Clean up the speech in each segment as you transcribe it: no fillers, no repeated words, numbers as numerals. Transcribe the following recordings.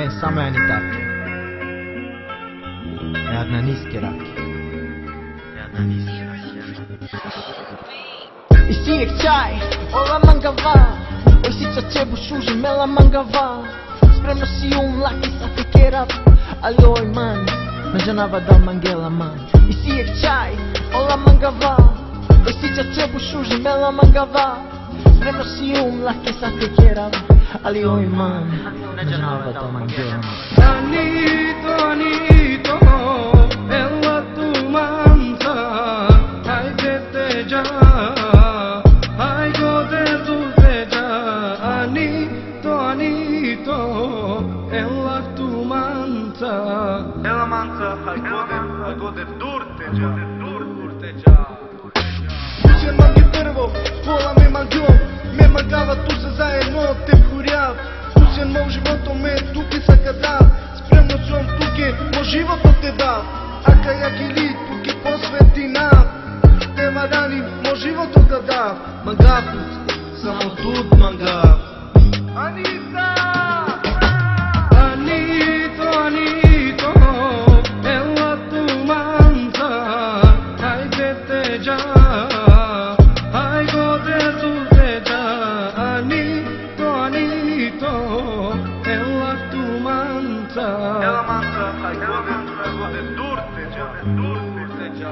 мен само ја ни таке. Една ниски раки. И сијек чај, ола мангава. Ој сица чебу шужи, мела мангава. Спремно си лаки са фекерат. Ali oj man, nađanava da mangela man. I sijek čaj, ola mangava. Oj sića čebu šuži, mela mangava. Spremno si lake sa te kjerava. Ali oj man, nađanava da mangela man. Anito, Anito, ela tu manza. Hajde teđa, hajgo dezu teđa. Anito, Anito, ela tu manza. Ela manza, hajgode dur teđa. Kuće mangi prvo, pola me mangio. Me mangava tu se zajedno te kurjav. Kuće mog života me tuki sa kada. Spremno ćom tuki, mo život te da. Aka jak ili tuki posveti nam. Te varani, mo život da da. Mangav tut, samo tut mangav. Anita! Anito, Anito, ela tu manza. Hajde teđa, hajgo dezu teđa. Anito, Anito, ela tu manza. Ela manza, hajgode dur teđa.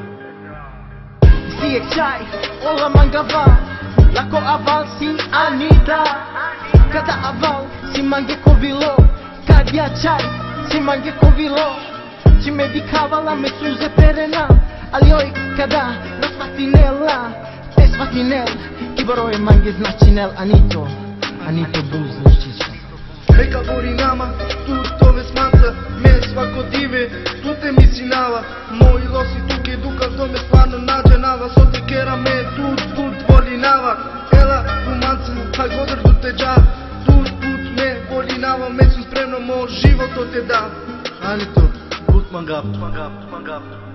Sijek čaj, ola mangava. Lako aval si Anita. Kada aval si mange ko vilo. Kad ja čaj si mange ko vilo. Či me vikavala me suze perena. Ali oj kada na svatinela. Te svatinel, kibaroje mange znači nel. Anito buzničića. Neka gori nama, tu ove smanca. Me svako dive, tu te misi nava. Moji losi tuke dukav do me stvarno nađe nava. Sote kera me tut voli nava. Ela u mancu, hajgoder du teđa. Tut me voli nava. Me su spremno mo život to te da. Anito, put mangav.